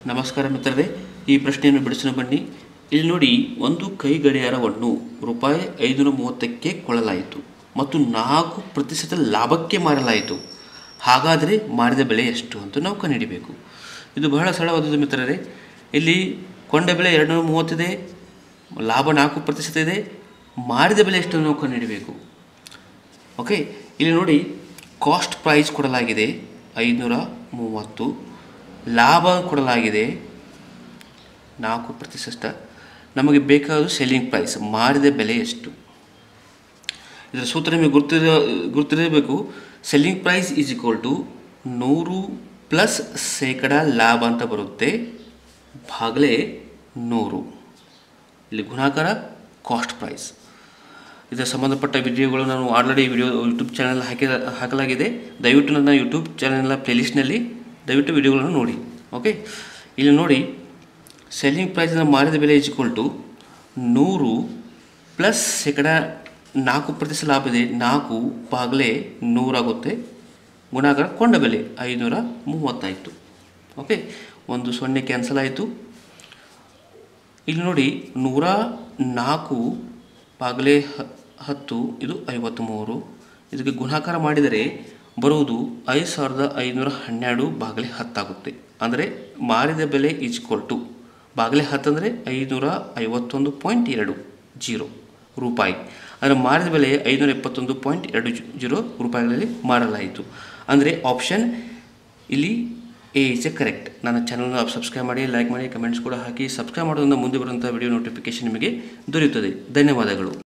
ನಮಸ್ಕಾರ ಮಿತ್ರರೇ, ಈ ಪ್ರಶ್ನೆಯನ್ನು ಬಿಡಿಸೋಣ ಬನ್ನಿ. ಇಲ್ಲಿ ನೋಡಿ, ಒಂದು ಕೈ ಗಡಿಯಾರವನ್ನು ರೂಪಾಯಿ 530ಕ್ಕೆ ಕೊಳ್ಳಲಾಯಿತು ಮತ್ತು 4% ಲಾಭಕ್ಕೆ ಮಾರಲಾಯಿತು. ಹಾಗಾದರೆ ಮಾರಿದ ಬೆಲೆ ಎಷ್ಟು ಅಂತ ನಾವು ಕಂಡುಹಿಡಿಯಬೇಕು. ಇದು ಬಹಳ ಸರಳವಾದದ್ದು ಮಿತ್ರರೇ. ಇಲ್ಲಿ ಕೊಂಡ ಬೆಲೆ 230 ಇದೆ, ಲಾಭ 4% ಇದೆ, ಮಾರಿದ ಬೆಲೆ ಎಷ್ಟು ನಾವು ಕಂಡುಹಿಡಿಯಬೇಕು. ಓಕೆ, ಇಲ್ಲಿ ನೋಡಿ, ಕಾಸ್ಟ್ ಪ್ರೈಸ್ ಕೊಡಲಾಗಿದೆ 530, ಲಾಭ ಕೊಡಲಾಗಿದೆ 4%. ನಮಗೆ ಬೇಕಾದ ಸೆಲ್ಲಿಂಗ್ ಪ್ರೈಸ್, ಮಾರಿದ ಬೆಲೆ ಎಷ್ಟು. ಇದರ ಸೂತ್ರ ನಿಮಗೆ ಗುರುತಿರಬೇಕು. Selling price is equal to 100 plus ಶೇಕಡ ಲಾಭ ಅಂತ ಬರುತ್ತೆ, ಭಾಗಲೇ 100. ಇಲ್ಲಿ ಗುಣಾಕಾರ ಕಾಸ್ಟ್ ಪ್ರೈಸ್. ಇದರ ಸಂಬಂಧಪಟ್ಟ ವಿಡಿಯೋಗಳು ನಾನು ಆಲ್ರೆಡಿ ಯೂಟ್ಯೂಬ್ ಚಾನಲ್ ಹಾಕಲಾಗಿದೆ. ದಯವಿಟ್ಟು ನನ್ನ ಯೂಟ್ಯೂಬ್ ಚಾನಲ್ನ ಪ್ಲೇಲಿಸ್ಟ್ನಲ್ಲಿ ದಯವಿಟ್ಟು ವಿಡಿಯೋಗಳನ್ನು ನೋಡಿ. ಓಕೆ, ಇಲ್ಲಿ ನೋಡಿ, ಸೆಲ್ಲಿಂಗ್ ಪ್ರೈಸ್ನ ಮಾರಿದ ಬೆಲೆ ಈಸ್ ಈಕ್ವಲ್ ಟು 100 ಪ್ಲಸ್ ಶೇಕಡ 4% ಲಾಭ ಇದೆ, 4 ಭಾಗಲೇ 100 ಆಗುತ್ತೆ, ಗುಣಾಕಾರ ಕೊಂಡ ಬೆಲೆ 530 ಆಯಿತು. ಓಕೆ, 1 ಕ್ಯಾನ್ಸಲ್ ಆಯಿತು. ಇಲ್ಲಿ ನೋಡಿ, 104 ಭಾಗಲೇ 10, ಇದು 53. ಇದಕ್ಕೆ ಗುಣಾಕಾರ ಮಾಡಿದರೆ ಬರುವುದು 5512 ಭಾಗಲೇ 10 ಆಗುತ್ತೆ. ಅಂದರೆ ಮಾರಿದ ಬೆಲೆ ಈಸ್ ಈಕ್ವಲ್ ಟು, ಭಾಗಲೇ 10 ಅಂದರೆ 551.20 ರೂಪಾಯಿ. ಅಂದರೆ ಮಾರಿದ ಬೆಲೆ 571.20 ರೂಪಾಯಿಗಳಲ್ಲಿ ಮಾರಲಾಯಿತು. ಅಂದರೆ ಆಪ್ಷನ್ ಇಲ್ಲಿ ಎ ಇಸ್ ಎ ಕರೆಕ್ಟ್. ನನ್ನ ಚಾನಲ್ನ ಸಬ್ಸ್ಕ್ರೈಬ್ ಮಾಡಿ, ಲೈಕ್ ಮಾಡಿ, ಕಮೆಂಟ್ಸ್ ಕೂಡ ಹಾಕಿ. ಸಬ್ಸ್ಕ್ರೈಬ್ ಮಾಡೋದ್ರಿಂದ ಮುಂದೆ ಬರುವಂಥ ವಿಡಿಯೋ ನೋಟಿಫಿಕೇಶನ್ ನಿಮಗೆ ದೊರೆಯುತ್ತದೆ. ಧನ್ಯವಾದಗಳು.